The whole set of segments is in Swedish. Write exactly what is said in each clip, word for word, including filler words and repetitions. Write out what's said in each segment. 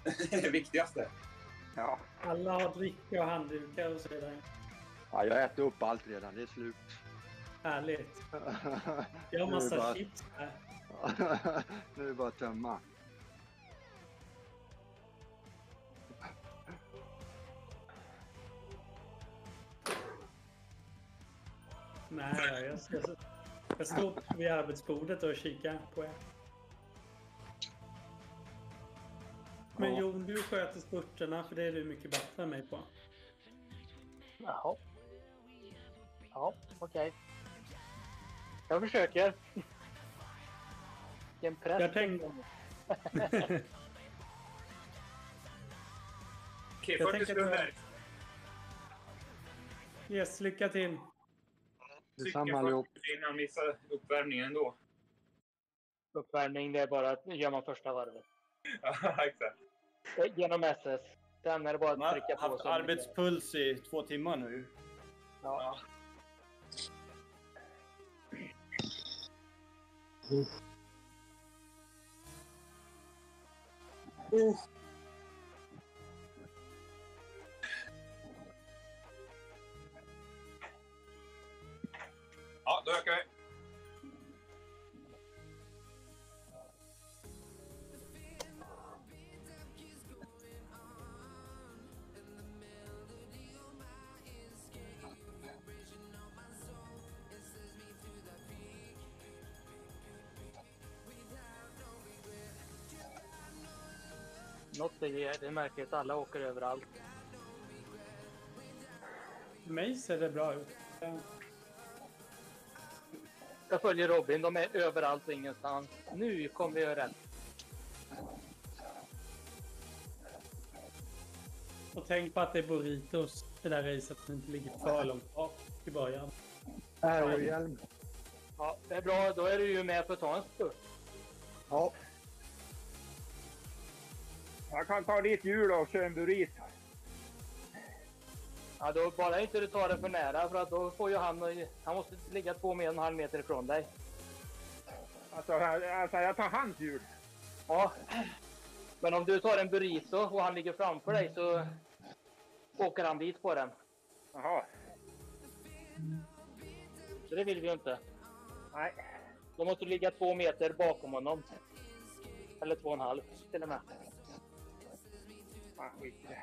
Det är det viktigaste. Ja. Alla har dricka och handdukar och så vidare. Ja, jag äter upp allt redan. Det är slut. Härligt. Jag har Nu är massa bara- chips här. Nu är det bara att tömma. Nej, jag ska, jag står vid arbetsbordet och kikar på er. Men Ja. Jon, du sköter spurterna för det är du mycket bättre än mig på. Jaha. Ja, okej. Jag försöker. Vilken press. Jag tänkte... Okej, Jag fyrtio tänker att- sekunder. Yes, lycka till. Detsamma allihop. Innan missar uppvärmningen då. Uppvärmning, det är bara att gör man första varvet. Ja, exakt. Genom S S. Sen är det bara att Man har trycka på. haft så- arbetspuls i två timmar nu. Ja. Ja, då ökar vi. Något är det märker att alla åker överallt. För mig ser det bra ut. Jag följer Robin, de är överallt och ingenstans. Nu kommer vi göra rätt. Och tänk på att det är burritos. Det där racet som inte ligger för långt bak i början. Aerohjälm. Ja, det är bra. Då är du ju med för att ta en spurt. Ja. Jag kan ta ditt hjul och köra en burrito. Ja, då bara inte du tar det för nära för att då får ju han... Han måste ligga två med en halv meter ifrån dig. Alltså, alltså jag tar hans hjul. Ja. Men om du tar en burrito och han ligger framför dig så åker han dit på den. Jaha. Så det vill vi ju inte. Nej. Då måste du ligga två meter bakom honom. Eller två och en halv till och med. Ah, skit i det.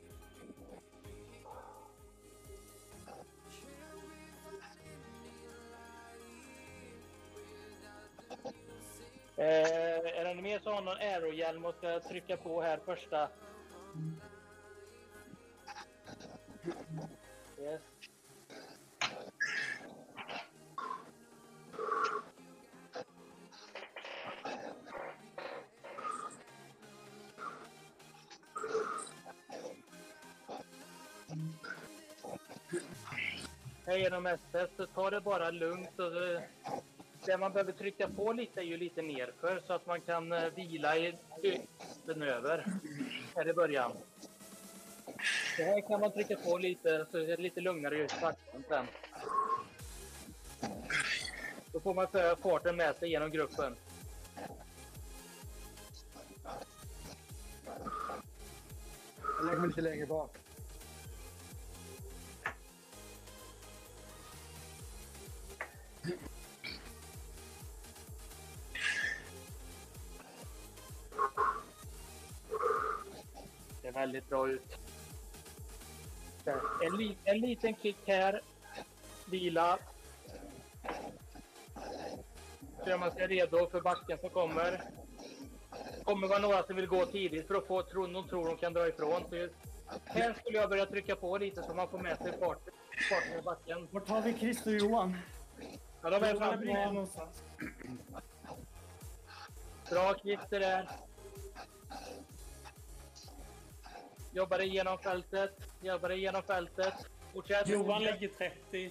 Eh, är det någon mer som har någon aerohjälm och ska trycka på här första? Yes. Här genom S S så tar det bara lugnt och det, det man behöver trycka på lite är ju lite nerför så att man kan eh, vila i den över här i början. Det här kan man trycka på lite så det är lite lugnare i starten sen. Då får man föra farten med sig genom gruppen. Jag lägger mig lite längre bak. Det är väldigt bra ut. En, li en liten kick här. Vila. Så gör man sig redo för backen som kommer. Kommer vara några som vill gå tidigt för att få tro, de tror de kan dra ifrån. Så här skulle jag börja trycka på lite så man får med sig farten, farten i backen. Vart har vi Christer och Johan? Ja, de är Johan är framför bra mig. någonstans. Bra Christer där. Jobbar igenom fältet. Jobbar igenom fältet. Fortsätt. Johan ligger trettio.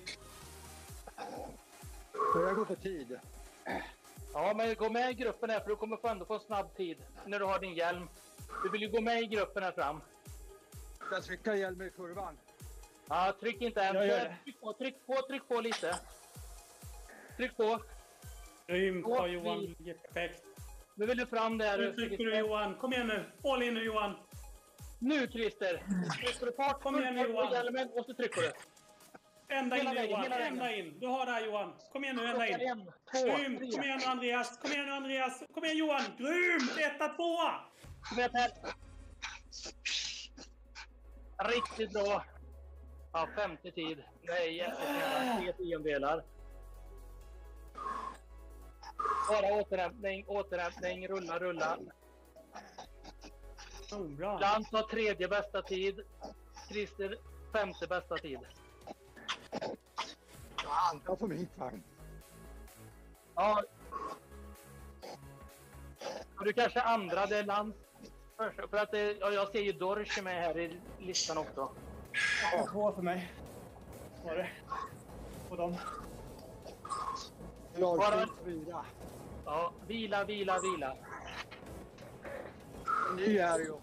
Så jag går för tid. Ja, men gå med i gruppen här för du kommer få ändå få snabb tid när du har din hjälm. Du vill ju gå med i gruppen här fram. Ska jag trycka hjälmen i kurvan? Ja, tryck inte än. Jag gör det. Tryck på, tryck på, tryck på lite. Tryck på. Grymt. Åh, Ja, Johan fint. ligger perfekt. Nu vill du fram där. Nu trycker du Johan. Kom igen nu. All in nu Johan. Nu Christer. Trycker du fart, Kom igen nu, Johan. hjälmen och så trycker du. Ända in Hela vägen, Johan. hela vägen. Ända in. Du har det här Johan. Kom igen nu, ända in. En, två, Grym. tre. Kom igen nu Andreas. Kom igen nu Andreas. Kom igen Johan. Grymt. Etta, tvåa. Kom igen här. Riktigt bra. Ja, femte tid. Nej, jättefina. Tre tiondelar. Bara återhämtning, återhämtning, rulla, rulla. Oh, bra. Lans har tredje bästa tid. Christer femte bästa tid. Fan, jag får min vagn. Ja. Och du kanske andra det Lans. För att det, ja, jag ser ju Dorsch med här i listan också. Ja, två för mig. Var det? Och dem. Jag Bara- har fyra. Ja, vila, vila, vila. Ny är ju.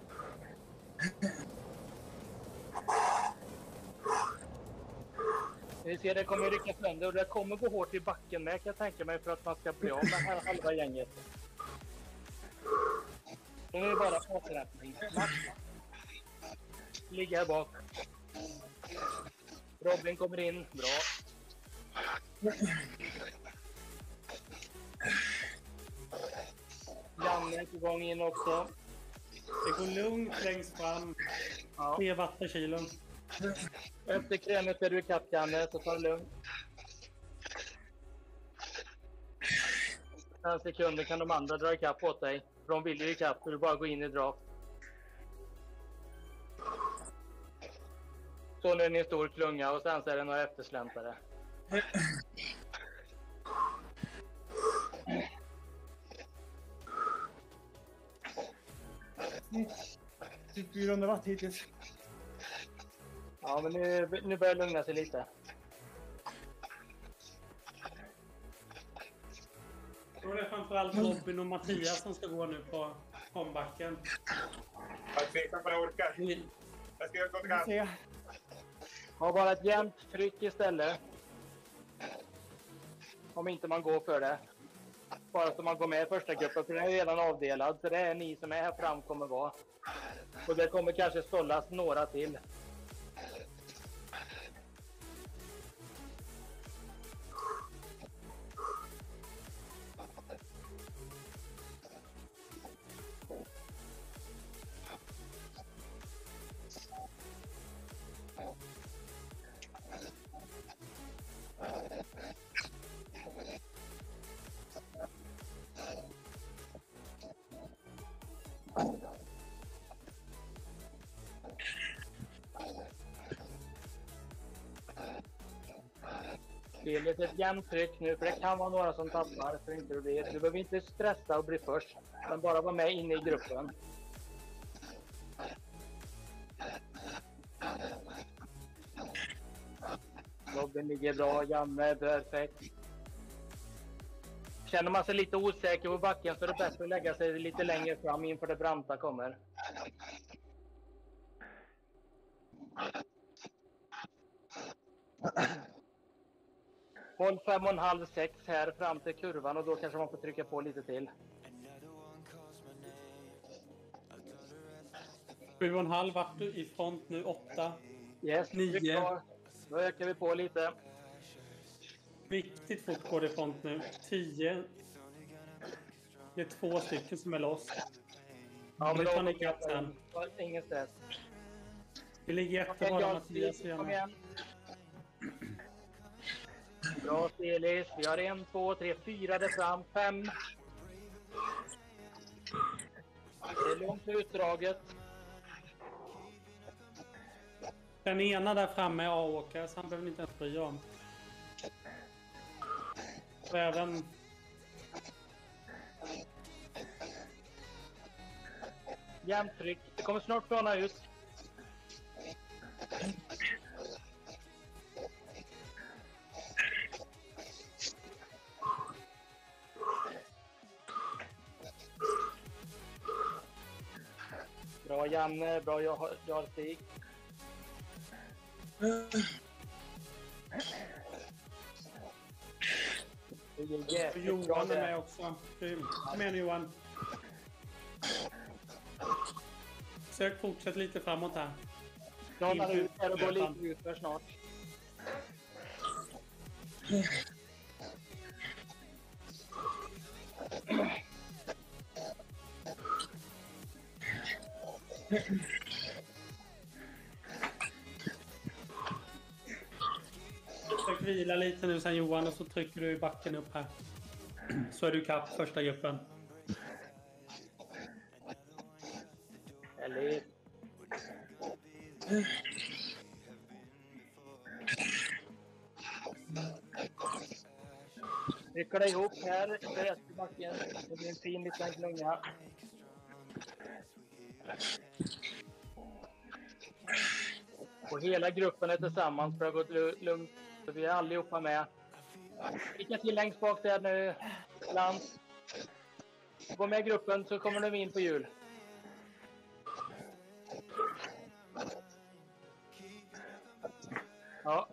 Ni ser, det kommer rycka sönder och det kommer gå hårt i backen med, kan jag tänka mig, för att man ska bli av med här halva gänget. Nu är det bara återhämtning. Ligga här bak. Robin kommer in. Bra. Janne är på gång in också. Det går lugnt längst fram. Ja. Tre watt per kilo. Efter krämet är du ikapp, Janne, så ta det lugnt. En sekund kan de andra dra ikapp åt dig. För de vill ju ikapp, så du bara gå in i draft. Så nu är ni en stor klunga och sen så är det några eftersläntare. Typ fyrahundra watt hittills. Ja, men nu, nu börjar det lugna sig lite. Då är det framförallt Robin och Mattias som ska gå nu på ombacken. Jag är tveksam på att jag orkar. Jag ska gå till gas. Se. Ha bara ett jämnt tryck istället. Om inte man går för det. Bara så man går med i första gruppen, för den är redan avdelad. Så det är ni som är här fram kommer vara. Och det kommer kanske stållas några till. Det är lite ett jämnt tryck nu, för det kan vara några som tappar. För inte det blir. Du behöver inte stressa och bli först, men bara vara med inne i gruppen. Robin ligger bra, Janne är perfekt. Känner man sig lite osäker på backen så är det bättre att lägga sig lite längre fram inför det branta kommer. Håll fem och en halv, sex här fram till kurvan och då kanske man får trycka på lite till. Sju och en halv vart i front nu, åtta. Yes, Nio. tryck kvar. Då ökar vi på lite. Riktigt fort går det i front nu. Tio. Det är två stycken som är loss. Ja, Det tar ni då- ikapp sen. Ingen stress. Vi ligger efter Okej, bara jag- Mattias och Kom Janne. igen. Bra Stelis. Vi har en, två, tre, fyra där fram. Fem. Det är långt utdraget. Den ena där framme är A-åkare, så han behöver inte ens bry om. Och även... Jämnt tryck. Det kommer snart plana ut. Bra Janne, bra Jarl-Stig. Det är Och jättebra Johan är det. med också. Grym. Kom igen Johan. Sök fortsätt lite framåt här. Planar ut här och går lite ut för snart. Sök vila lite nu sen Johan och så trycker du i backen upp här. Så är du kapp första gruppen. Eller... Trycker dig ihop här, rätt i backen. Det blir en fin liten klunga. Och hela gruppen är tillsammans för att gå lugnt. Så vi är allihopa med. Lycka till längst bak där nu, Lans. Gå med gruppen så kommer de in på jul. Ja.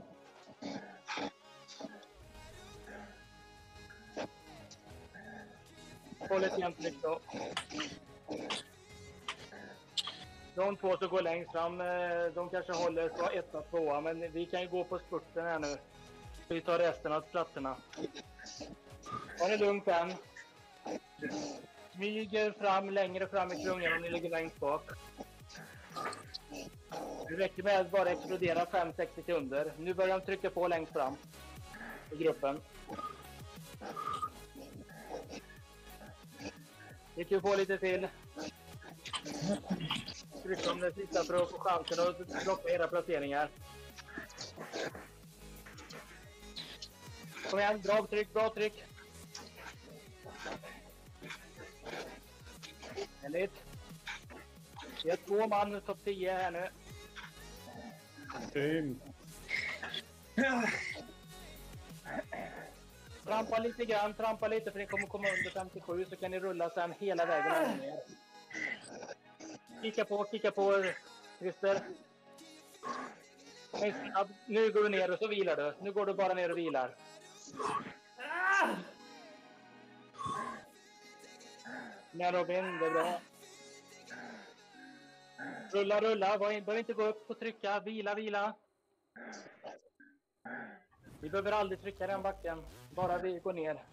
Håll ett jämnt tryck då. De två som går längst fram, de kanske håller så etta, tvåa, men vi kan ju gå på spurten här nu. Vi tar resten av platserna. Ha det lugnt än. Smyger fram längre fram i klungan om ni ligger längst bak. Det räcker med att bara explodera fem sex sekunder. Nu börjar de trycka på längst fram i gruppen. Vi kan få lite till. Tryck om det sista för att få chansen att plocka era placeringar. Kom igen, bra tryck, bra tryck. Härligt. Vi har två man topp tio här nu. Grym. Trampa lite grann, trampa lite för ni kommer komma under femtiosju så kan ni rulla sen hela vägen ner. Kika på, kika på Christer. Nu går du ner och så vilar du. Nu går du bara ner och vilar. Nej Robin, det är bra. Rulla, rulla. Behöver inte gå upp och trycka. Vila, vila. Vi behöver aldrig trycka den backen. Bara vi går ner.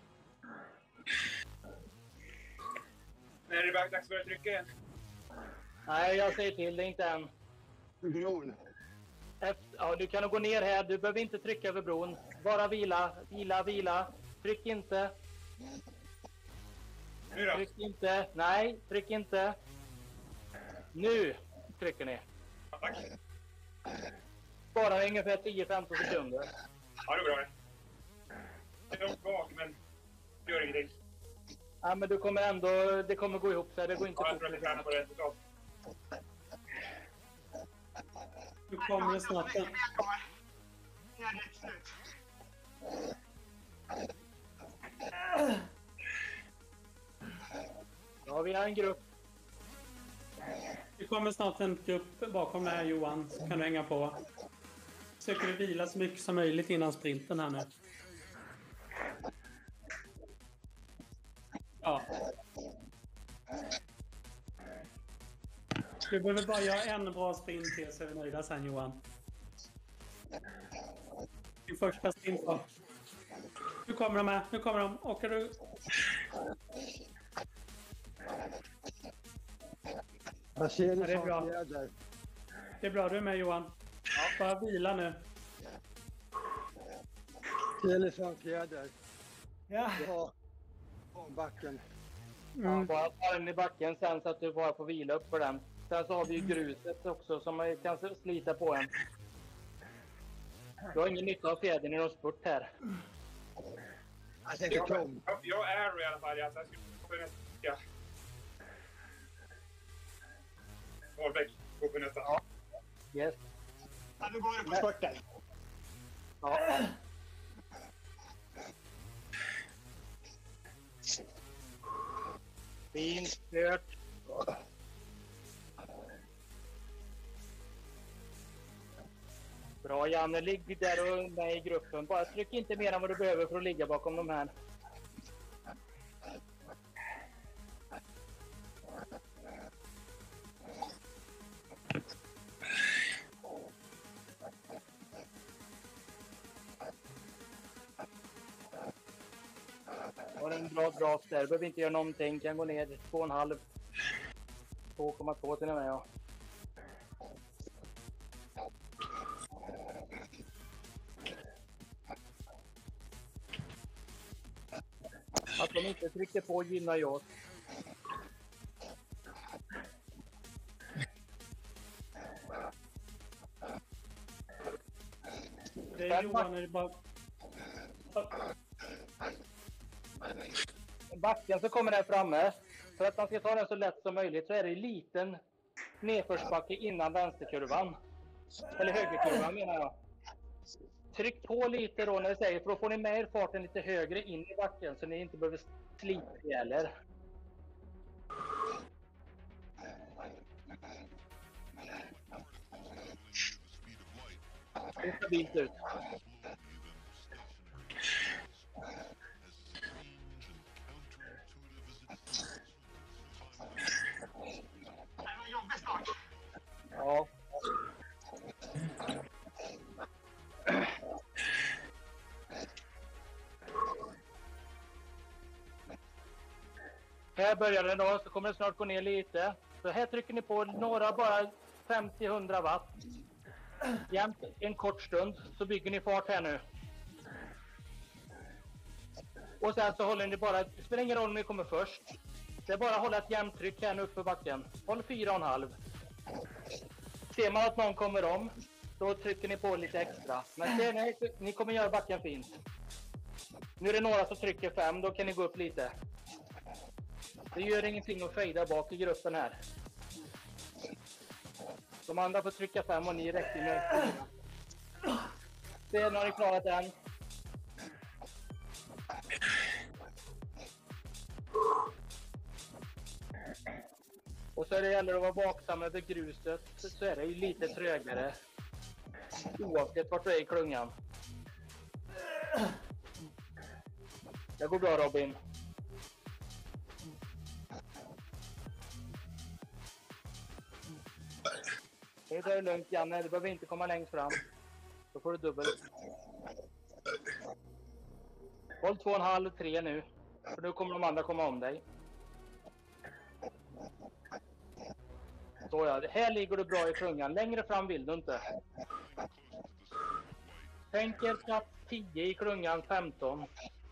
När är det dags att börja trycka igen? Nej, jag säger till det inte än. Bron. Efter, ja, du kan gå ner här. Du behöver inte trycka över bron. Bara vila, vila, vila. Tryck inte. Nu då? Tryck inte. Nej, tryck inte. Nu trycker ni. Tack. Bara ungefär tio femton sekunder. Ja, det är bra. Jag är långt bak, men det gör ingenting. Ja, men du kommer ändå... Det kommer gå ihop sig. Det går inte Ja, jag fort. tror att jag kan på det resultat. Nu kommer det snart. Ja, det är slut. Ja, vi har en grupp. Det kommer snart en grupp bakom det här Johan. Så kan du hänga på. Försöker du vila så mycket som möjligt innan sprinten här nu. Ja. Du behöver bara göra en bra sprint till så är vi nöjda sen Johan. Din första sprint då. Nu kommer de här, nu kommer de. Åker du? Jag ser Ja, det det är som bra. fjäder. Det är bra, du är med Johan. Ja, bara vila nu. Elefantfjäder. Ja. Ja. Om backen. Mm. Bara ta den i backen sen så att du bara får vila upp för den. Sen så har vi ju gruset också som man kan slita på en. Du har ingen nytta av fjädern i någon spurt här. Jag tänker Tom. Jag, jag är i alla fall. Jag ska gå på nästa. Målbäck. Gå på nästa. Ja. Yes. Ja, nu går det på spurten. Ja. Fint kört. Bra Janne, ligg där och med i gruppen. Bara tryck inte mer än vad du behöver för att ligga bakom de här. en bra draft där. Behöver inte göra någonting. Kan gå ner två komma fem. två komma två till och med, ja. Att de inte trycker på gynnar ju oss. Det är Johan, är det bara... Backen så kommer den framme. För att man ska ta den så lätt som möjligt så är det en liten nedförsbacke innan vänsterkurvan. Eller högerkurvan menar jag. Tryck på lite då när jag säger, för då får ni med er farten lite högre in i backen så ni inte behöver slita heller. Det ser stabilt ut. Ja. Här börjar det då, så kommer det snart gå ner lite. Så här trycker ni på några, bara femtio till hundra watt. Jämt en kort stund, så bygger ni fart här nu. Och sen så håller ni bara, det spelar ingen roll om ni kommer först. Det är bara att hålla ett jämnt tryck här nu upp för backen. Håll fyra komma fem. Ser man att någon kommer om, då trycker ni på lite extra. Men ser ni, ni kommer göra backen fint. Nu är det några som trycker fem, då kan ni gå upp lite. Det gör ingenting att fejda bak i gruppen här. De andra får trycka fem och ni räcker med fyra. Sen har ni klarat den. Och så är det gäller att vara vaksam över gruset, så är det ju lite trögare. Oavsett vart du är i klungan. Det går bra, Robin. Det är lugnt, Janne. Du behöver inte komma längst fram. Då får du dubbelt. Håll två komma fem, tre nu. För nu kommer de andra komma om dig. Så ja, här ligger du bra i klungan. Längre fram vill du inte. Tänk er plats tio i klungan, femton.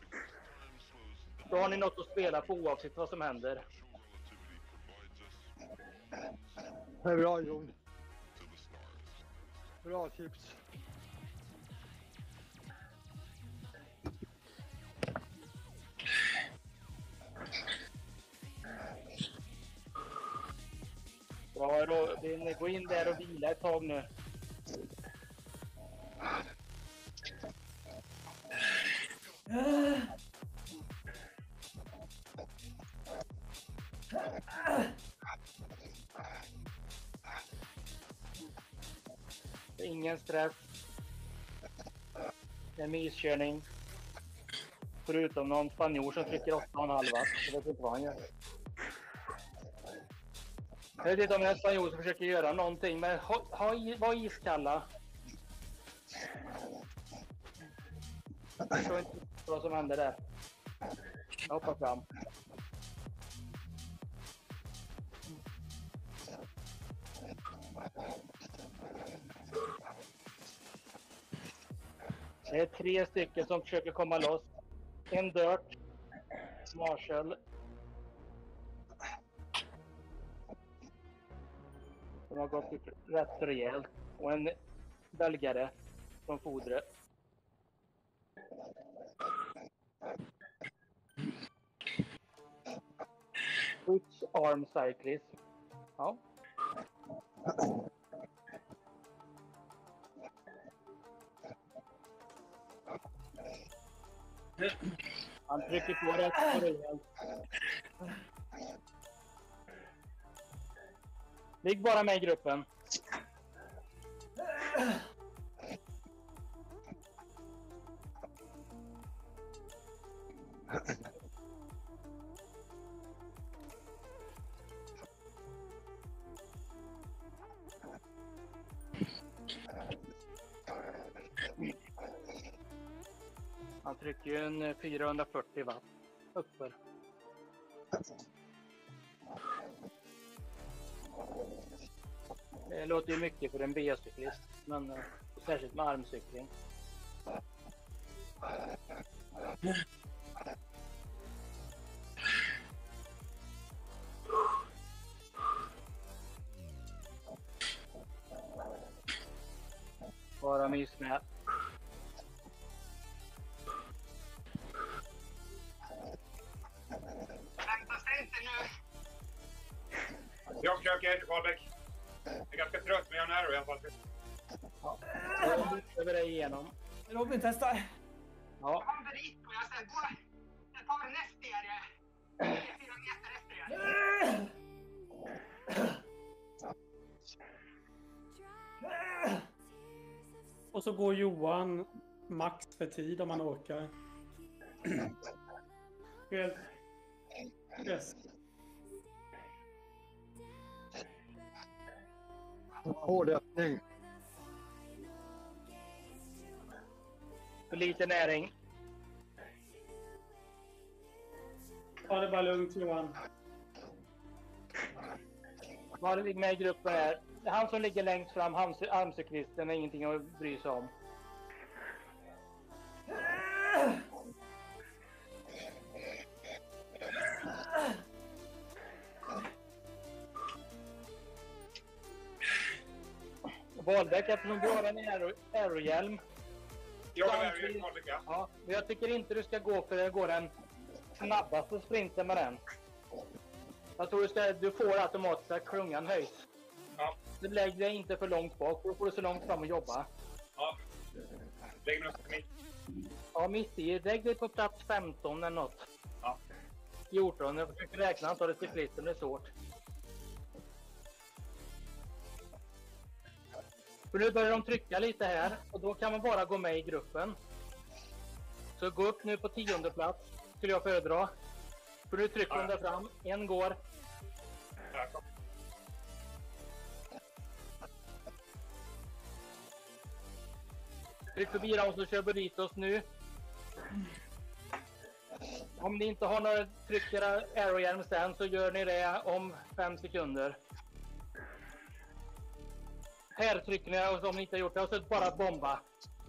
Då har ni något att spela på oavsett vad som händer. Det är bra, Jon. Bra tips. Bra, Robin. Gå in där och vila ett tag nu. Ingen stress. Det är myskörning. Förutom någon spanjor som trycker åtta komma fem watt. Jag vet inte vad han gör. Jag vet inte om det är en spanjor som försöker göra någonting, men ha, ha, var iskalla. Jag förstår inte vad som händer där. Jag hoppar fram. Det är tre stycken som försöker komma loss. En Dirt, Marshall. De har gått rätt rejält. Och en belgare från Fodre. Switch Arm Cyclist. Ja. Han trycker på rätt rejält. Ligg bara med i gruppen. Han trycker ju en fyrahundrafyrtio watt. uppför. Det låter ju mycket för en B-cyklist, men uh, särskilt med armcykling. Bara mys med. Vänta sig inte nu. Jag försöker, Wahlbeck. Jag är ganska trött, men jag är nära i alla fall. Ja. Jag över dig igenom. Robin testar. Ja. Kom dit och jag säger gå. Jag tar näst er. Fyra meter efter er. Och så går Johan max för tid om han orkar. Yes. Yes. Hård öppning. För lite näring. Ta det bara lugnt, Johan. Var ligger med i gruppen här. Det är han som ligger längst fram, armcyklisten, är ingenting att bry sig om. Wahlbeck, eftersom du har en aero, aerohjälm. Jag är nära i Wahlbeck, ja. Ja, men jag tycker inte du ska gå för det går den snabbaste sprinten med den. Jag tror du, ska, du får automatiskt att klungan höjs. Ja. Du lägger dig inte för långt bak, då får du så långt fram och jobba. Ja. Lägg mig upp mitt. Ja, mitt i. Lägg dig på plats femton eller något. Ja. fjorton. Jag försöker räkna antalet cyklister, det är svårt. För nu börjar de trycka lite här och då kan man bara gå med i gruppen. Så gå upp nu på tionde plats skulle jag föredra. För nu trycker de där fram. En går. Ja, kom. Tryck förbi dem som kör burritos nu. Om ni inte har några tryck era aerohjälm sen så gör ni det om fem sekunder. Här trycker ni och om ni inte har gjort det och så bara bomba.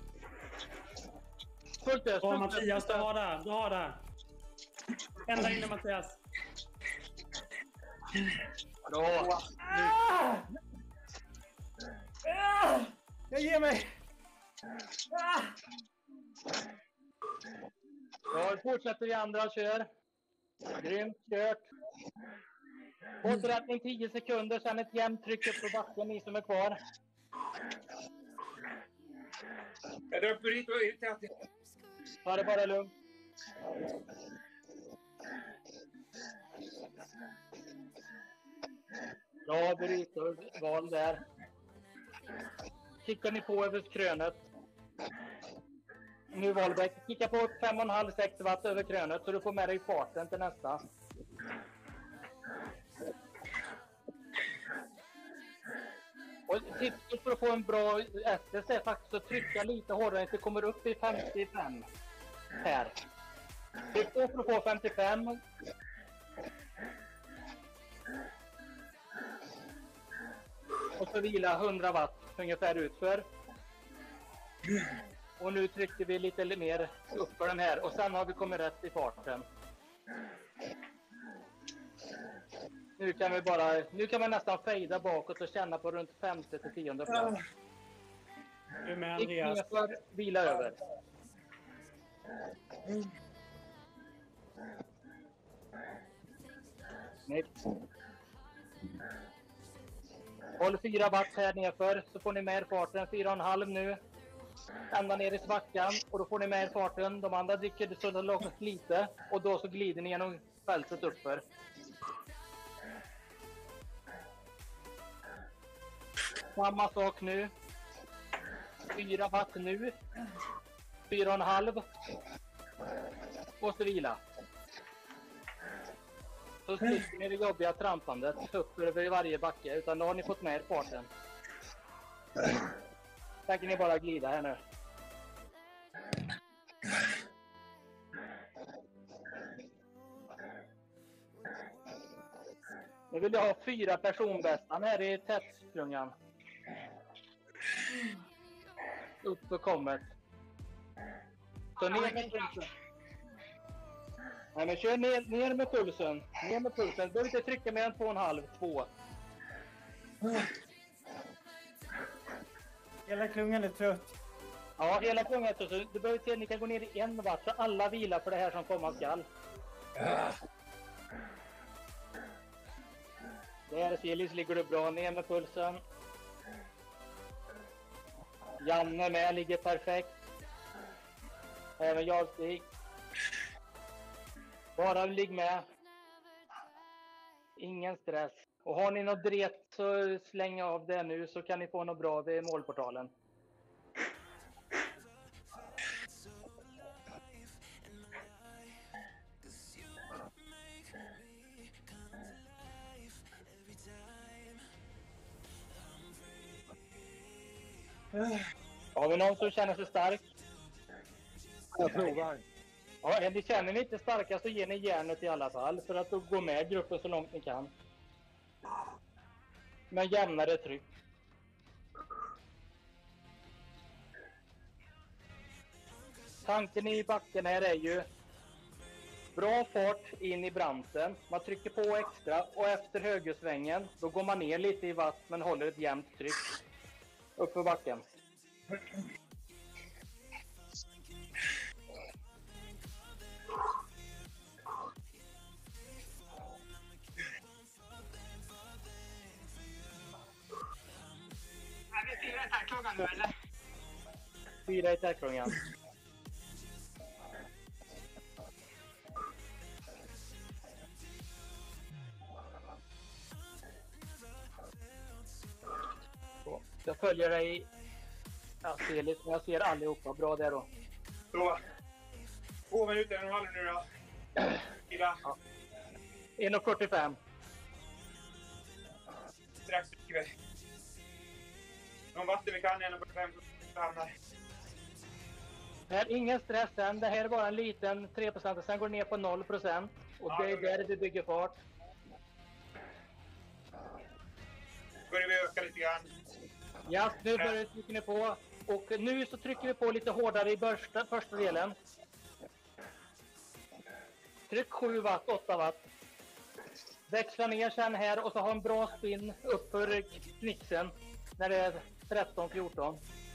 Fullt ös. Ja, Mattias, du har det. Du har det. Ända inne, Mattias. Bra. Ah! Ah! Jag ger mig. Ah! Ja, fortsätter vi andra kör. Grymt kört. Återrättning tio sekunder, sen ett jämnt tryck upp på backen, ni som är kvar. Jag drar upp burrito och ut till. Ta det bara lugnt. Bra burrito, val där. Kickar ni på över krönet. Nu Wahlbeck, kicka på fem komma fem till sex watt över krönet så du får med dig farten till nästa. Och tipset för att få en bra S S är faktiskt att trycka lite hårdare så det kommer upp i femtiofem här. Tryck på för att få femtiofem. Och så vila hundra watt ungefär utför. Och nu trycker vi lite mer upp för den här och sen har vi kommit rätt i farten. Nu kan vi bara, nu kan man nästan fejda bakåt och känna på runt femte till tionde plats. Du är med, Andreas. För vila över. Nej. Håll fyra watt här nerför så får ni med er farten, fyra komma fem nu. Ända ner i svackan och då får ni med er farten. De andra dricker så det långt lite och då så glider ni genom fältet uppför. Samma sak nu. fyra watt nu. fyra komma fem. Och så vila. Så slipper ni det jobbiga trampandet upp över varje backe utan då har ni fått med er farten. Där kan ni bara glida här nu. Nu vill jag ha fyra personbästan här i tätklungan. Upp och kommet. Så ner med pulsen. Nej, men kör ner, ner med pulsen. Ner med pulsen. Du behöver inte trycka mer än två och en halv, två. Hela klungan är trött. Ja, hela klungan är trött. Du behöver se att ni kan gå ner i en watt så alla vilar för det här som komma skall. Där, Silis, ligger du bra. Ner med pulsen. Janne med, ligger perfekt. Även jag, Stig. Bara ligg med. Ingen stress. Och har ni något dret så släng av det nu så kan ni få något bra vid målportalen. Har vi någon som känner sig stark? Jag provar. Ja, är ni känner ni inte starka så ger ni järnet i alla fall för att gå med gruppen så långt ni kan. Men jämnare tryck. Tanken i backen här är ju bra fart in i branten. Man trycker på extra och efter högersvängen då går man ner lite i vatt men håller ett jämnt tryck upp för backen. Är vi fyra i tackklungan nu eller? Fyra i tackklungan. Jag följer dig. Jag ser, lite, jag ser allihopa. Bra där då. Så. Två minuter, en och en halv nu då. Fyra. Ja. en och fyrtiofem. Strax trycker vi. Någon vatten vi kan, en och fyrtiofem hamnar. Det är ingen stress än. Det här är bara en liten tre procent. Sen går det ner på noll procent. Och det är där vi bygger fart. Börjar vi öka lite grann. Ja, nu börjar trycker ni på. Och nu så trycker vi på lite hårdare i börsta, första delen. Tryck sju watt, åtta watt. Växla ner sen här och så ha en bra spin upp för knixen när det är tretton fjorton.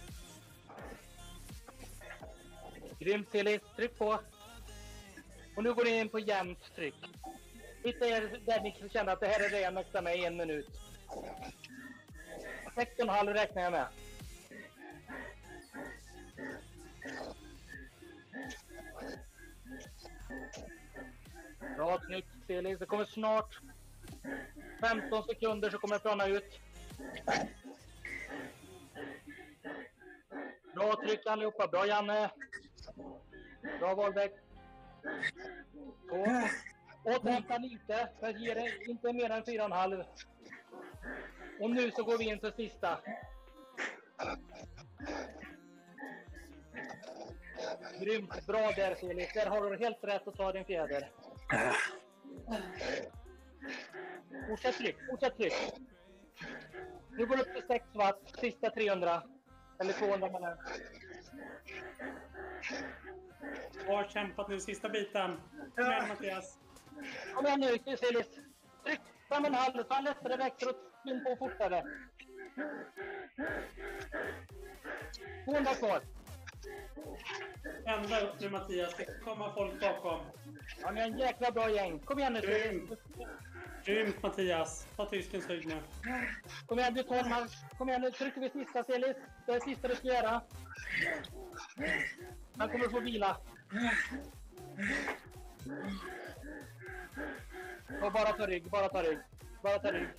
Grymt, Felix. Tryck på. Och nu går ni in på jämnt tryck. Hitta er där ni känner att det här är det jag mäktar med i en minut. sex och en halv räknar jag med. Bra tryck, Felix. Det kommer snart. femton sekunder så kommer jag plana ut. Bra tryck allihopa. Bra Janne. Bra Wahlbeck. Så. Återhämta lite. Jag ger det inte mer än fyra och en halv. Och nu så går vi in för sista. Grymt. Bra där Felix. Där har du helt rätt att ta din fjäder. Fortsätt tryck. Fortsätt tryck. Nu går det upp till sex watt. Sista trehundra. Eller tvåhundra menar. Har kämpat nu sista biten. Kom igen Mattias. Kom igen nu Felix. Tryck. Fem och en halv. Ta lättare växer och spinn på fortare. tvåhundra kvar. Ända upp nu Mattias. Det kommer folk bakom. Ja, ni är en jäkla bra gäng. Kom igen nu Felix. Grymt Mattias. Ta tyskens rygg nu. Kom igen, du tar en halv. Kom igen, nu trycker vi sista, Celis. Det är det sista du ska göra. Han kommer få vila. Och bara ta rygg, bara ta rygg. Bara ta rygg.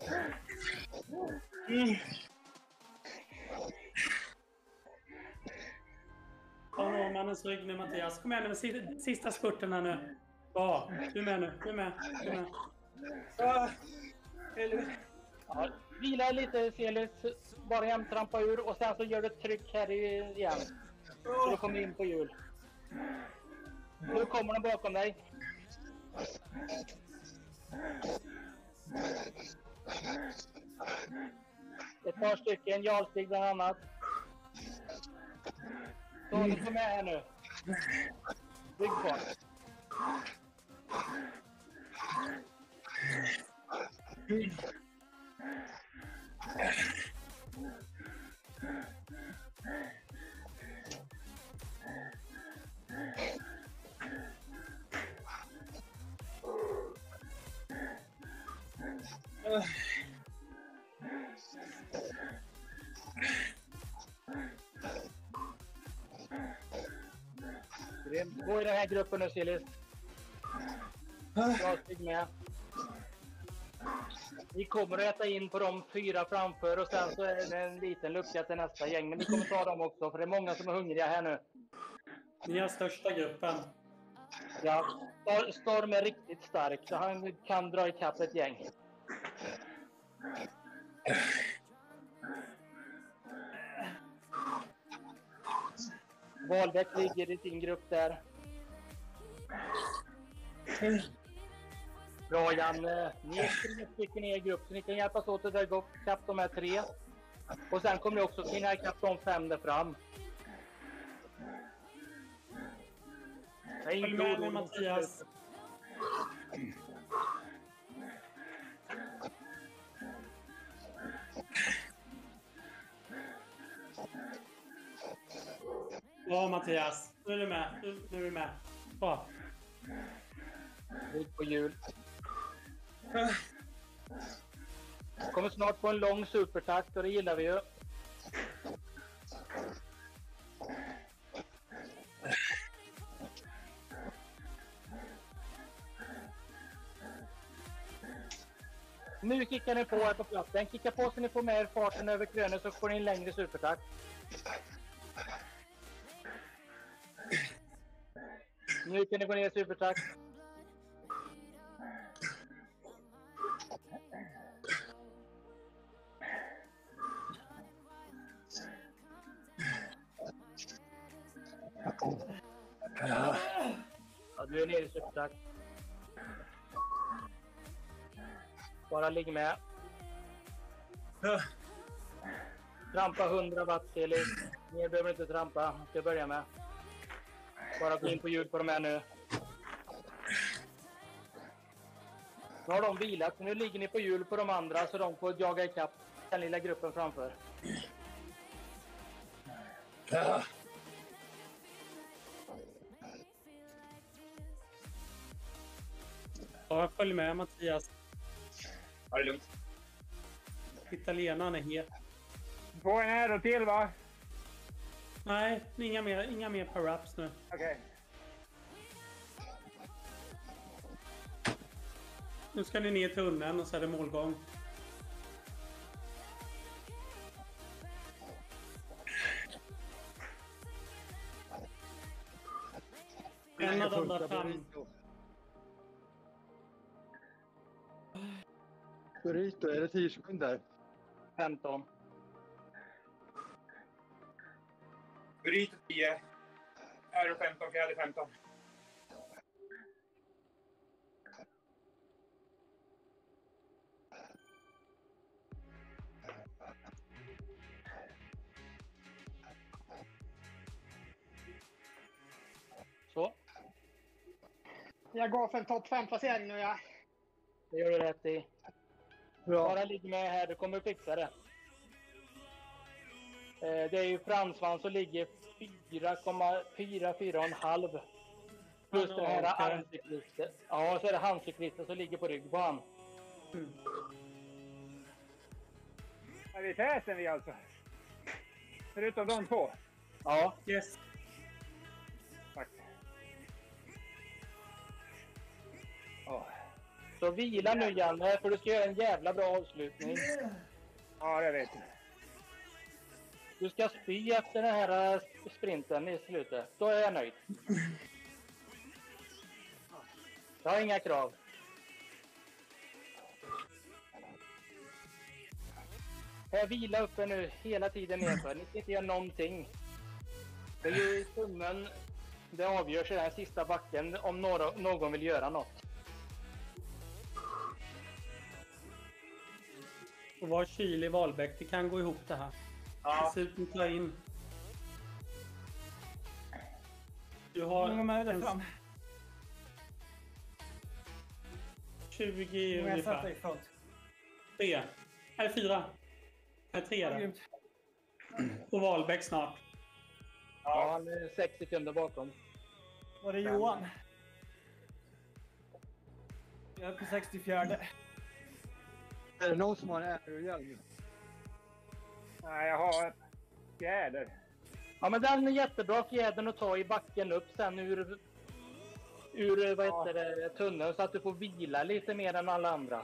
Mm. Ta Normannens rygg nu Mattias. Kom igen nu med sista spurten här nu. Bra. Du är med nu. Du är med. Du är med. Ah, Ja, vila lite Celis. Bara hemtrampa ur och sen så gör du ett tryck här igen. Så du kommer in på hjul. Nu kommer den bakom dig. Ett par stycken, Jarlstig bland annat. Så ni får med här nu. Bygg på. Gå i den här gruppen nu, Silis. Jarlstig med. Vi kommer att äta in på de fyra framför och sen så är det en liten lucka till nästa gäng. Men vi kommer ta dem också för det är många som är hungriga här nu. Ni har största gruppen. Ja, Storm är riktigt stark så han kan dra ikapp ett gäng. Wahlbeck ligger i sin grupp där. Bra Janne, ni är tre stycken i er grupp så ni kan hjälpas åt att dra ikapp de här tre. Och sen kommer ni också hinna ikapp de fem där fram. Följ med mig, Mattias. Bra Mattias, nu är du med. Nu, nu är du med. Bra. Bygg på jul. Kommer snart på en lång supertakt och det gillar vi ju. Nu kickar ni på här på platsen. Kicka på så ni får med er farten över krönet så får ni en längre supertakt. Nu kan ni gå ner i supertakt. Ja, du är nere i supertakt. Bara ligg med. Trampa hundra watt till. Ni behöver inte trampa. Jag ska börja med. Bara gå in på hjul på de här nu. Nu har de vilat. Så nu ligger ni på hjul på de andra så de får jaga ikapp den lilla gruppen framför. Ja. Ja, följ med Mattias. Ja, det är lugnt. Italienaren är het. Få en här och till va? Nej, inga mer, inga mer power-ups nu. Okej. Okay. Nu ska ni ner till tunneln och så är det målgång. En av de där fram. Burrito, är det tio sekunder? femton. Burrito tio. Aero femton, fjärde femton. Så. Jag går för en topp fem placering nu, ja. Det gör du rätt i. Bara ligg med här, du kommer fixa det. Eh, det är ju Fransvan som ligger fyra komma fyra, fyra komma fem. Plus den här handcyklisten. Ja, så är det handcyklisten som ligger på rygg på han. Mm. Är vi täten vi alltså? Förutom de två? Ja. Yes. Tack. Oh. Så vila nu Janne, för du ska göra en jävla bra avslutning. Ja, det vet jag. Du ska spy efter den här sprinten i slutet. Då är jag nöjd. Jag har inga krav. Jag vila uppe nu hela tiden nerför. Ni ska inte göra någonting. Det är ju tummen. Det avgörs i den här sista backen om några, någon vill göra något. Och var kylig Wahlbeck. Det kan gå ihop det här. Ja. Dessutom ta in. Du Hur har många är där en fram? tjugo Hur många satt ungefär. i front? Tre. Eller fyra. Nej, tre Ja, då. grymt. Och Wahlbeck snart. Ja, han är sex sekunder bakom. Var det Johan? Jag är på sextiofyra. Är det någon som har en aerohjälm? Nej, jag har en fjäder. Ja, men den är jättebra fjädern att ta i backen upp sen ur, ur vad heter det, tunneln så att du får vila lite mer än alla andra.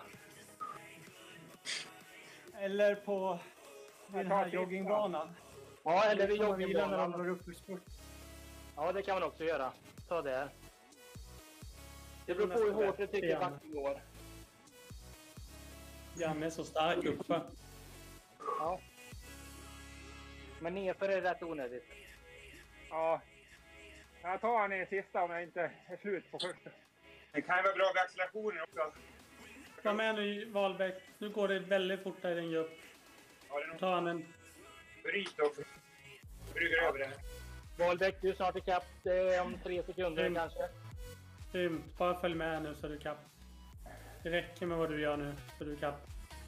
Eller på den tar här sista. joggingbanan. Ja, eller vid Då får man vila när de joggingbanan. drar upp ur spurt. Ja, det kan man också göra. Ta det. Det beror på hur hårt du tycker backen går. Janne är så stark uppför. Ja. Men nerför är rätt onödigt. Ja. Jag tar han i sista om jag inte är slut på första. Det kan ju vara bra vid accelerationen också. Kom med nu Wahlbeck. Nu går det väldigt fort där i din grupp. Ja, det är nog Ta han en. bryt också. Brygger över det. Wahlbeck, du är snart ikapp. Det är om tre sekunder Mm. kanske. Grymt. Bara följ med nu så är du kapp. Det räcker med vad du gör nu så är du kapp.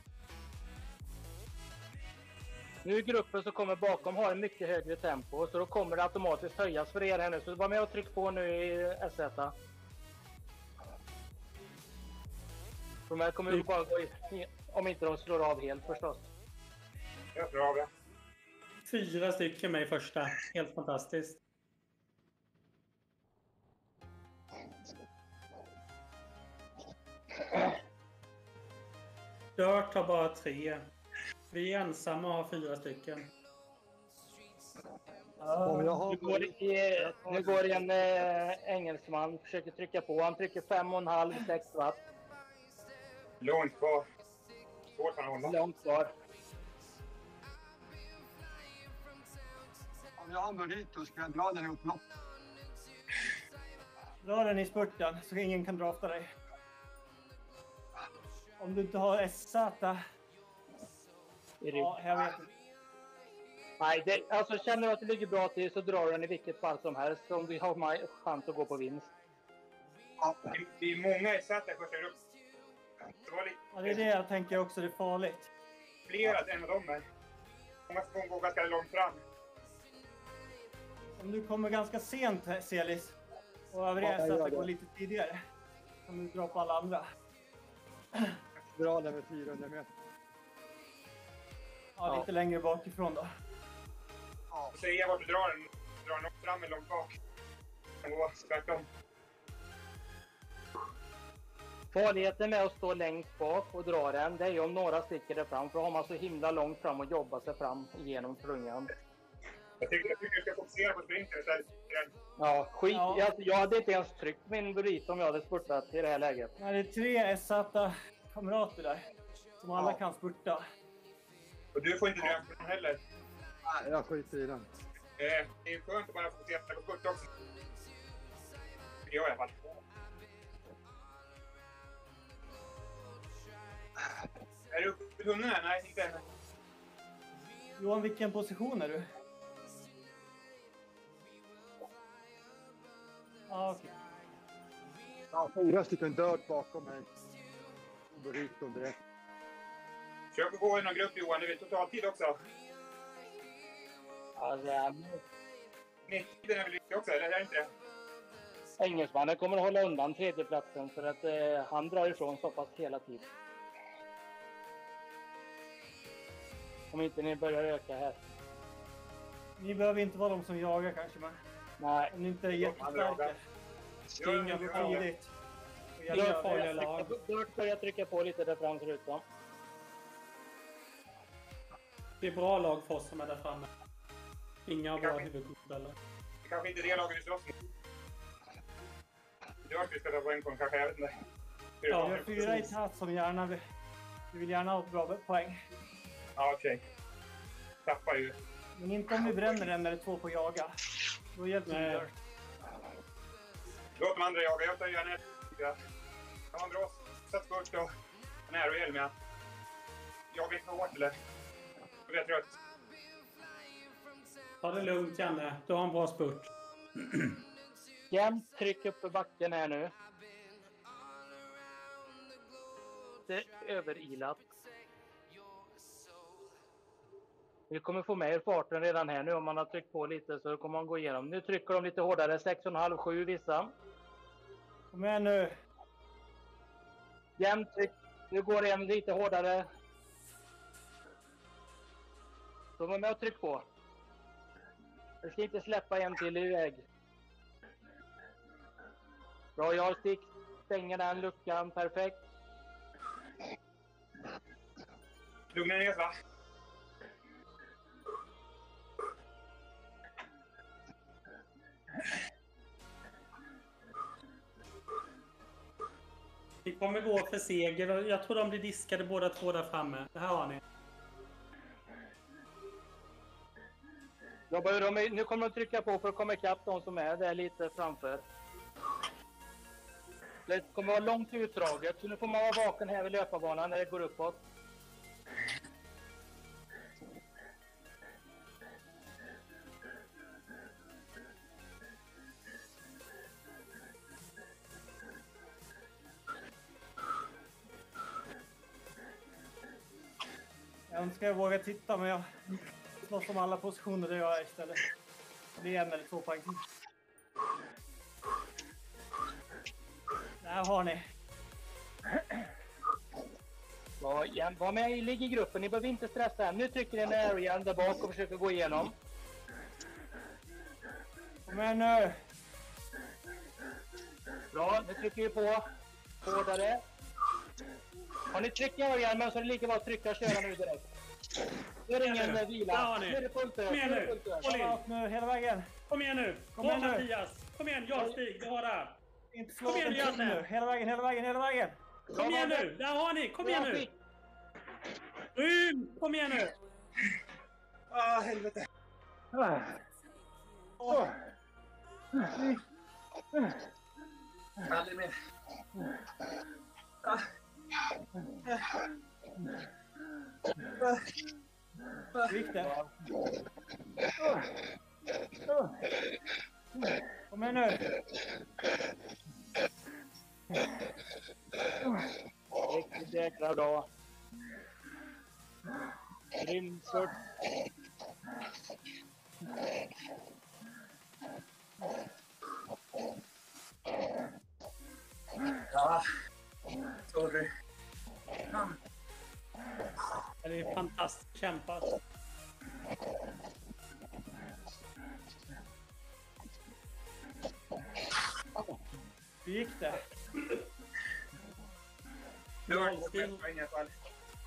Nu gruppen som kommer bakom har en mycket högre tempo så då kommer det automatiskt höjas för er här nu. Så var med och tryck på nu i S Z. De här kommer ju bara gå i, om inte de slår av helt förstås. Jag tror av det. Fyra stycken med i första. Helt fantastiskt. Dirt har bara tre. Vi är ensamma och har fyra stycken. Om jag har Nu går, i, nu går en äh, engelsman, försöker trycka på. Han trycker fem och en halv, sex watt. Långt kvar. Svårt att hålla. Långt kvar. Om jag har burrito ska jag dra den i upplopp. Dra den i spurten så ingen kan drafta dig. Om du inte har S Z. Ja, jag vet inte. Nej, det, alltså känner du att det ligger bra till så drar du den i vilket fall som helst. Om du har maj- chans att gå på vinst. Det- Det är många i satt i första grupp. Det var lite Ja, det är det jag tänker också, det är farligt. fler än vad de är. Många ska gå ganska långt fram. Om du kommer ganska sent, Celis, och övriga Ja, jag S gör Z det. går lite tidigare, kan du dra på alla andra. Dra den med fyrahundra meter. Ja, Ja. lite längre bakifrån då. Och säga vart du drar den. Drar den långt fram eller långt bak. Det kan gå tvärtom. Farligheten med att stå längst bak och dra den, det är ju om några sticker det fram. För då har man så himla långt fram och jobba sig fram genom klungan. Jag tycker, jag tycker du ska fokusera på sprinten istället. Ja, skit. Ja. Jag, jag hade inte ens tryckt min burrito om jag hade spurtat i det här läget. Nej, det är tre S Z-kamrater där, som alla Ja. kan spurta. Och du får inte drömma på den heller. Nej, jag skiter i den. Eh, Det är skönt att bara fokusera på spurt också. Det gör jag i alla fall. Är du uppe i tunneln här? Nej, inte än. Johan, vilken position är du? Ja, okej. Jag har fyra stycken dört bakom mig. Och burrito direkt. Försök att gå i någon grupp Johan, du vet totaltid också. Alltså, Mitttiden är väl viktig också, eller är det inte det? engelsmannen kommer att hålla undan tredjeplatsen för att eh, han drar ifrån så pass hela tiden. Om inte ni börjar öka här. Ni behöver inte vara de som jagar kanske, men Nej. om ni inte är jagar. jättestarka. Springa Gör- för tidigt. Och Gör jaga. farliga lag. Dirt börjar trycka på lite där fram förutom. Det är bra lag för oss som är där framme. Inga har bra huvudkotdelar. Det kanske inte är det laget vi slåss mot. Du har vi ska ta poäng på en kanske, jag vet inte. Hur Ja. det Vi har var. fyra i tatt som gärna vill, vi vill gärna ha ett bra poäng. Ja, okej. Tappar ju. Men inte om vi bränner en eller två på jaga. Då hjälper vi Nej. Dirt. Låt de andra jaga, jag tar gärna ett. Jag har en bra satt först och en aerohjälm, ja. Jag blir för hårt eller? Jag blir trött. Ta det lugnt Janne, du har en bra spurt. Jämnt tryck upp för backen här nu. Det är överilat. Vi kommer få med farten redan här nu om man har tryckt på lite så kommer man gå igenom. Nu trycker de lite hårdare, sex komma fem sju vissa. Kom igen nu. Jämnt tryck. Nu går det en lite hårdare. De är med och tryck på. Jag ska inte släppa en till iväg. Bra joystick. Stänger den luckan. Perfekt. Lugna ner va? Vi kommer gå för seger. Jag tror de blir diskade båda två där framme. Det här har ni. Jobbar de, nu kommer de trycka på för att komma ikapp de som är där lite framför. Det kommer vara långt utdraget så nu får man vara vaken här vid löparbanan när det går uppåt. Jag önskar jag vågar titta men jag slåss om alla positioner det gör jag istället. Det är en eller två poäng till. Där har ni. Ja, igen, var med, ligg i gruppen, ni behöver inte stressa än. Nu trycker ni en area där bak och försöker gå igenom. Kom igen nu. Bra, nu trycker vi på. Hårdare. Har ni tryckt area men så är det lika bra att trycka och köra nu direkt. Nu är det ingen Där vila. har ni. Nu är det fullt över. Kom igen nu. Fullt Håll in. Upp nu hela vägen. Kom igen nu. Kom Gå igen nu. Mattias. Kom igen, Jarlstig. Du har det här. Inte slå Kom igen, upp en till Janne. nu. Hela vägen, hela vägen, hela vägen. Kom igen nu. Där har ni. Kom igen nu. Rym. Kom igen nu. Ah, helvete. Ah. Åh. Aldrig mer. Ah. Hur gick det? Kom igen nu. Riktigt jäkla bra. Grymt fort. Ja. Sorry. Det är fantastiskt kämpat. Hur gick det? Det var två poäng i alla fall.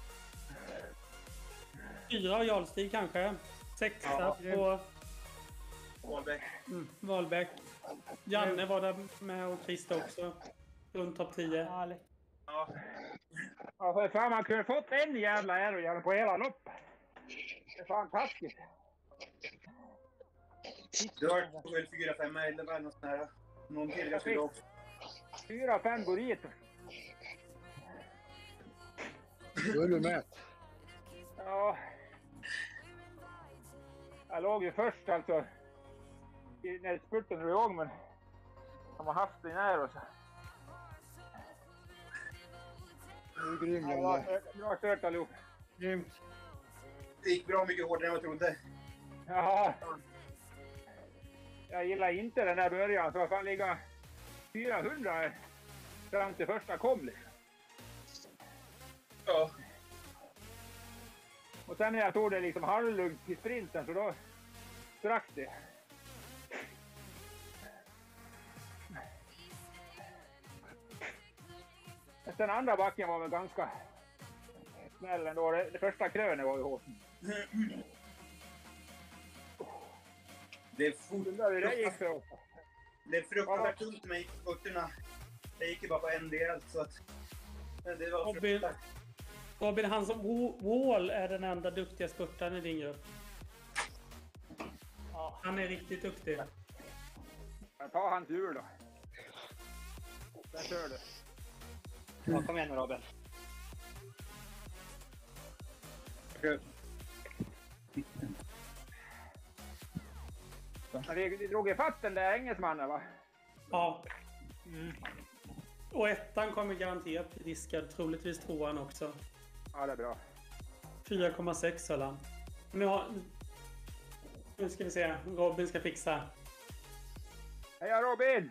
Fyra av Jarlstig kanske. Sexa Ja, på Wahlbeck. mm, Wahlbeck. Janne var där med och Christer också. Runt topp tio. Härligt. Ja. Ja, för fan, man kunde fått en jävla aero på hela loppet. Det är fantastiskt. Du har väl fyra, fem eller vad något sånt här. Någon till jag skulle också. Fyra, fem går dit. Då är du med. Ja. Jag låg ju först alltså. I, när spurten drog igång, men de har haft den här och så. Du är grym, Ja, Janne. bra kört allihop. Grymt. Det gick bra mycket hårdare än jag trodde. Ja. Jag gillar inte den där början, så jag fan ligga fyrahundra fram till första kom liksom. Ja. Och sen när jag tog det liksom halvlugnt i sprinten så då sprack det. Den andra backen var väl ganska snäll ändå. Det, det första krönet var ju hårt. Det är fort. Det gick för ofta. Det är fruktansvärt tungt med fötterna. Jag gick ju bara på en del så att... Men det var Robin, fruktansvärt. Robin Hansson Wall är den enda duktiga spurtaren i din grupp. Ja, han är riktigt duktig. Jag tar hans hjul då. Där kör du. Ja, kom igen nu Robin. Men vi, vi drog i fatt den där engelsmannen, va? Ja. Mm. Och ettan kommer garanterat bli diskad. Troligtvis tvåan också. Ja, det är bra. fyra komma sex höll han. Nu, har, nu ska vi se. Robin ska fixa. Heja Robin!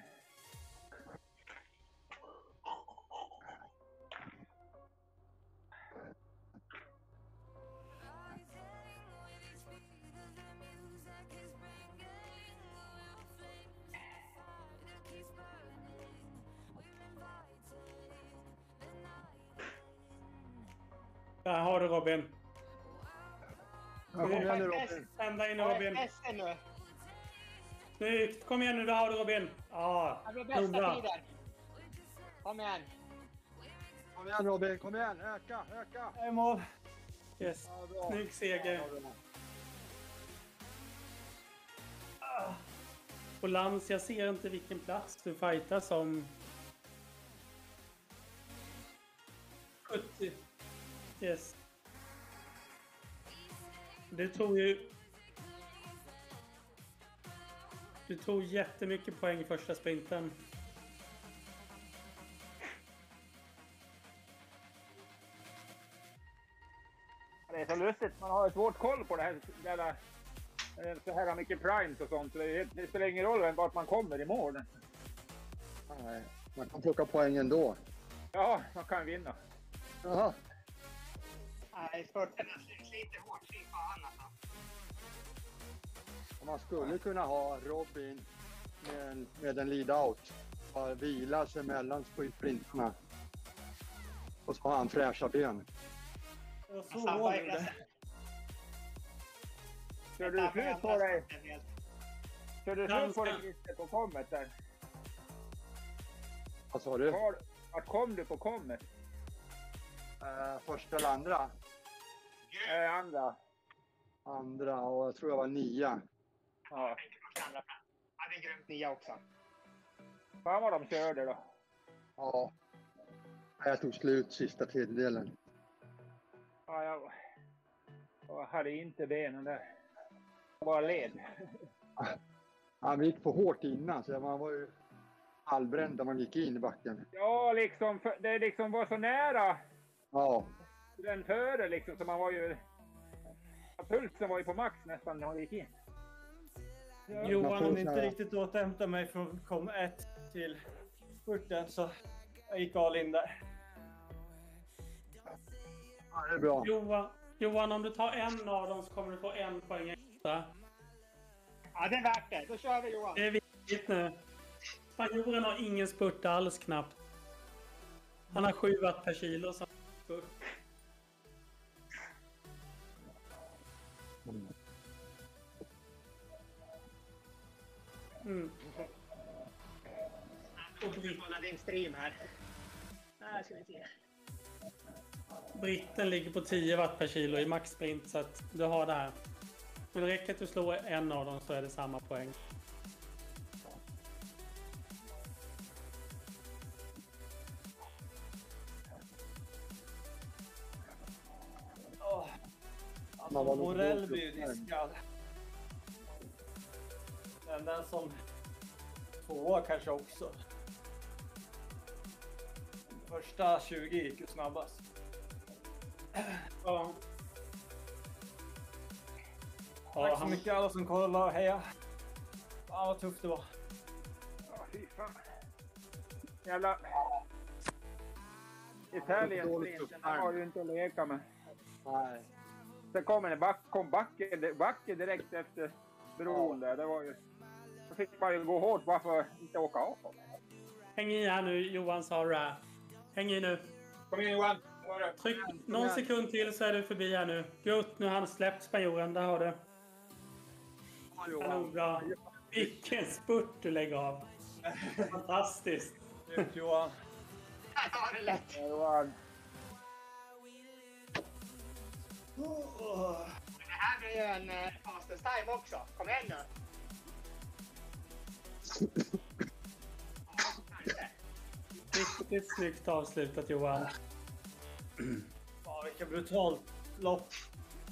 Där har du Robin. Ja, kom igen nu Robin. Ända in Jag är Robin. bäst nu. Snyggt. Kom igen nu, där har du Robin. Ja, Jag blir nog bästa bra. tiden. Kom igen. Kom igen Robin, kom igen. Öka, öka. Jag är i mål. Yes. Ja, bra. Snygg seger. Ja, bra. Och Lans, jag ser inte vilken plats du fightar som. sjuttio. Yes. Du tog ju... Du tog jättemycket poäng i första sprinten. Det är så lustigt, man har ett svårt koll på det här. Jävla, så här mycket primes och sånt. Det, det spelar ingen roll vart man kommer i mål. Nej, man kan plocka poäng ändå. Ja, man kan vinna. Jaha. Nej, spurterna sliter hårt. Fy fan alltså. Man skulle kunna ha Robin med en, med en lead-out. Bara vila sig mellan sprinterna. Och så har han fräscha ben. Det var så Alltså, han mål var nu. ju det. Kör du slut på dig? Kör du slut på dig lite på kommet där? Vad sa du? Var, vart kom du på kommet? Eh, första eller andra? Eh, andra. Andra och jag tror jag var nia. Ja. Han är grymt nia också. Fan vad de körde då. Ja. Jag tog slut sista tredjedelen. Ja, jag, jag hade inte benen där. Jag bara led. Han gick för hårt innan så man var ju halvbränd när man gick in i backen. Ja, liksom, för, det liksom var så nära Ja. den före liksom, så man var ju... Pulsen var ju på max nästan när man gick in. Jag Johan, kunde inte riktigt återhämta mig från kom ett till spurten så jag gick all in där. Ja, det är bra. Johan, Johan, om du tar en av dem så kommer du få en poäng extra. Ja, det är värt det. Då kör vi Johan. Det är viktigt nu. Spanjoren har ingen spurt alls knappt. Han har sju watt per kilo som spurt. Mm. Och vi kollar din stream här. Här ska vi se. Britten ligger på tio watt per kilo i maxsprint så att du har det här. Men det räcker att du slår en av dem så är det samma poäng. Åh. Man Alltså var nog Morell lågt blir ju upp där. diskad. Men den som tvåa kanske också. Första tjugo gick ju snabbast. Ja. Ja, Tack så han, mycket alla som kollade och heja. Fan vad tufft det var. Ja, fy fan. Jävla... Italien sprinten, den var ju inte att leka med. Nej. Sen kom en back, kom backe, backe direkt efter bron där. Det var ju... Då fick man ju gå hårt, varför inte åka av? häng i här nu, Johan sa det. Häng i nu. Kom igen Johan. Var det? Tryck någon sekund till så är du förbi här nu. Gott, nu har han släppt spanjoren. Där har du. Kanon, bra. Vilken spurt du lägger av. Fantastiskt. Grymt Johan. Här var det lätt. Det var... Det här blir ju en eh, fastest time också. Kom igen nu. Ja, kanske. Riktigt snyggt avslutat Johan. Ja, vilket brutalt lopp.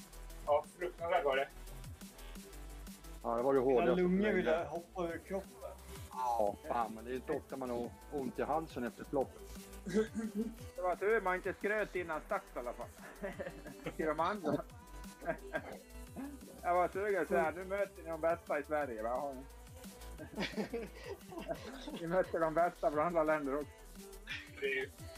Ja, fruktansvärt var det. Ja, det var det Mina hårdaste. lungor ville hoppa ur kroppen. Ja, fan, men det är inte ofta man har ont i halsen efter ett lopp. Det var tur man inte skröt innan start i alla fall. Till de andra. Jag var sugen att säga, nu möter ni de bästa i Sverige, va? Vi möter de bästa från andra länder också. Det är ju